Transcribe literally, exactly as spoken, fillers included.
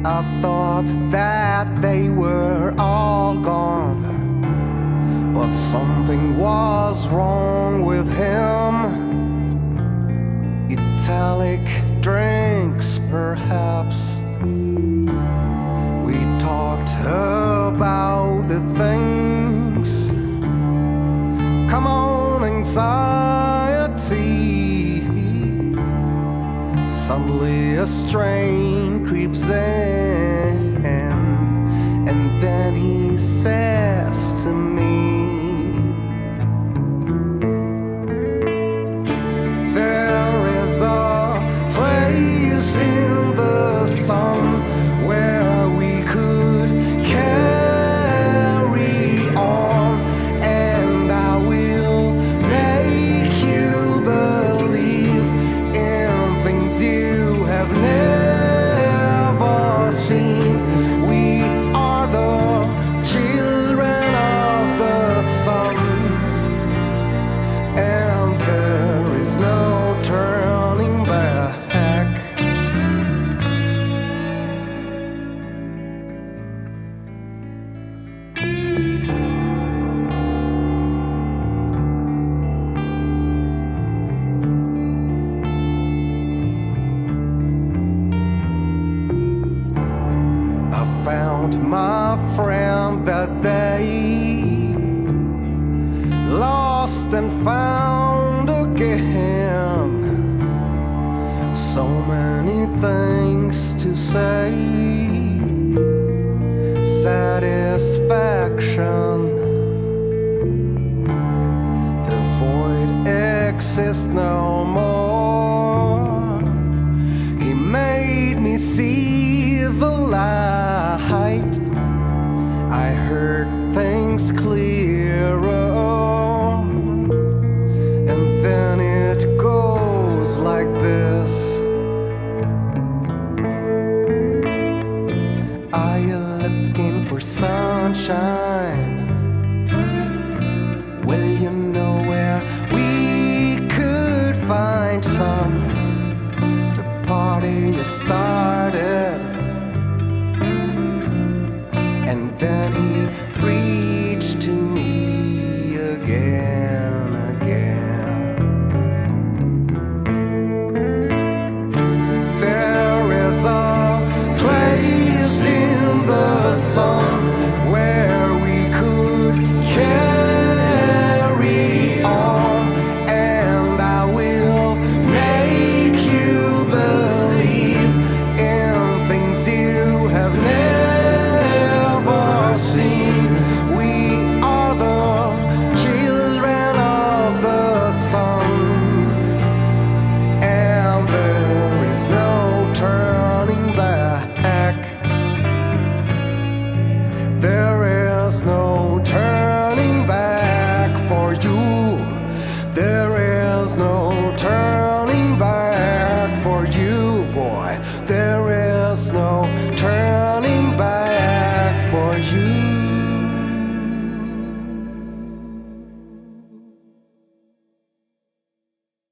I thought that they were all gone, but something was wrong with him. Italic drinks, perhaps. We talked about the things. Come on, anxiety. Suddenly a strain creeps in, and then he says to me, there is a place in the sun where we could carry on, and I will make you believe in things you have never seen. We are the children of the sun, and there is no turning back. I found my friend that day, lost and found again. So many things to say, satisfaction. The void exists no more. He made me see the light. I heard things clearer, and then it goes like this. Are you looking for sunshine? Will you know where we could find some? The party you started, and then he preached to me again, again. There is a place in the sun